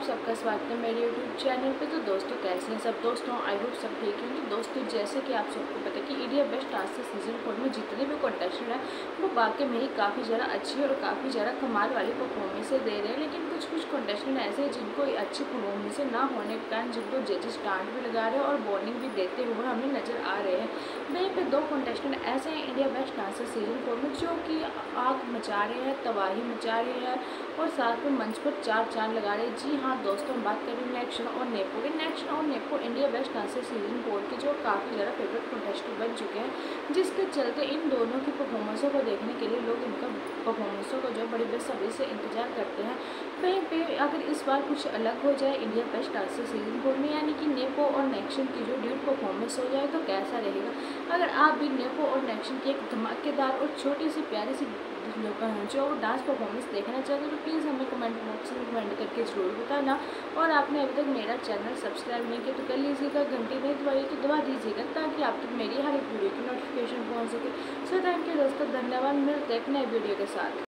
सबका स्वागत है मेरे यूट्यूब चैनल पे। तो दोस्तों कैसे हैं सब दोस्तों, आई होप सब ठीक हैं। तो दोस्तों जैसे कि आप सबको पता है कि इंडिया बेस्ट डांसर सीजन 4 में जितने भी कंटेस्टेंट हैं वो वाकई में ही काफ़ी ज़्यादा अच्छी और काफ़ी ज़्यादा कमाल वाली परफॉर्मेंसें दे रहे हैं। लेकिन कुछ कंटेस्टेंट ऐसे हैं जिनको अच्छी परफॉर्मेंसें ना होने के कारण जिनको जजेस डांट भी लगा रहे हैं और वार्निंग भी देते हुए हमें नज़र आ रहे हैं। वहीं पर 2 कंटेस्टेंट ऐसे हैं इंडिया बेस्ट डांसर सीजन 4 में जो कि आग मचा रहे हैं, तबाही मचा रहे हैं और साथ में मंच पर 4 चांद लगा रहे हैं। जी हाँ दोस्तों, हम बात करें नेक्शन और नेपो के। नेक्शन और नेपो इंडिया बेस्ट डांसर सीजन 4 के जो काफ़ी ज़्यादा फेवरेट कंटेस्टेंट बन चुके हैं, जिसके चलते इन दोनों की परफॉर्मेंसों को देखने के लिए लोग इनका परफॉर्मेंसों को जो बड़ी बेसब्री से इंतजार करते हैं। वहीं पे अगर इस बार कुछ अलग हो जाए इंडिया बेस्ट डांसर सीजन 4 में, यानी कि नेपो और नेक्शन की जो ड्यूट परफॉर्मेंस हो जाए तो कैसा रहेगा। अगर आप भी नेपो और नेक्शन की एक धमाकेदार और छोटी सी प्यारी सी जो डांस परफॉर्मेंस देखना चाहते हो तो प्लीज़ हमें कमेंट बॉक्स में कमेंट करके ज़रूर बताना। और आपने अभी तक मेरा चैनल सब्सक्राइब नहीं किया तो कर लीजिएगा, घंटी नहीं दबाइए तो दबा दीजिएगा ताकि आप तक मेरी हर एक वीडियो की नोटिफिकेशन पहुंच सके। सो थैंक यू दोस्तों, धन्यवाद। मिलते हैं एक नए वीडियो के साथ।